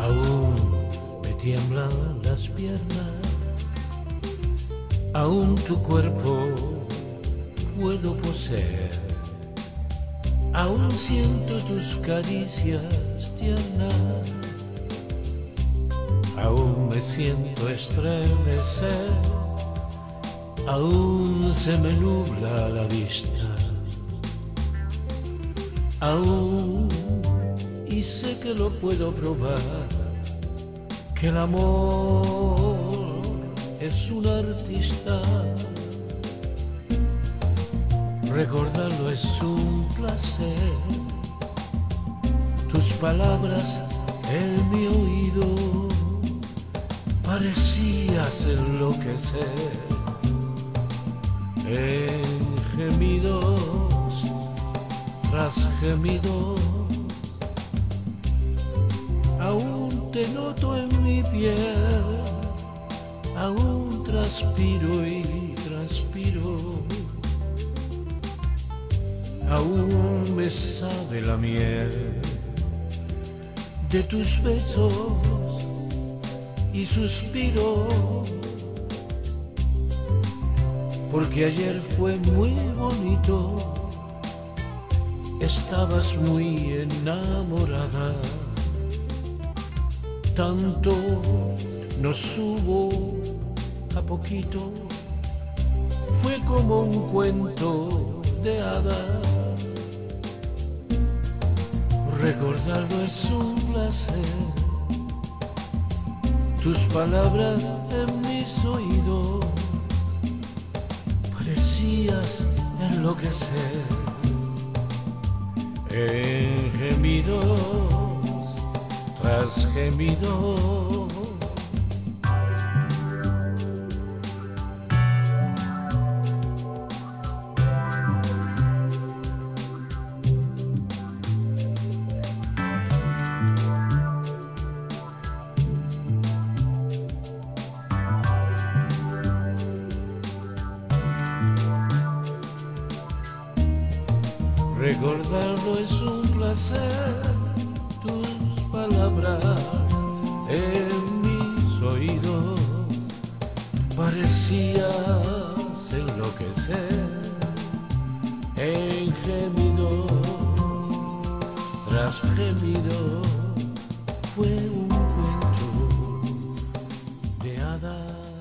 Aún me tiemblan las piernas, aún tu cuerpo puedo poseer, aún siento tus caricias tiernas, aún me siento estremecer, aún se me nubla la vista, aún, y sé que lo puedo probar, que el amor es un artista. Recordarlo es un placer, tus palabras en mi oído parecías enloquecer, en gemidos tras gemidos. Aún te noto en mi piel, aún transpiro y transpiro, aún me sabe la miel de tus besos y suspiro, porque ayer fue muy bonito, estabas muy enamorada. Tanto nos hubo a poquito, fue como un cuento de hadas. Recordarlo es un placer, tus palabras en mis oídos parecías enloquecer, en gemidos tras gemido. Recordarlo es un placer, tus palabras en mis oídos parecías enloquecer, en gemido tras gemido, fue un cuento de hadas.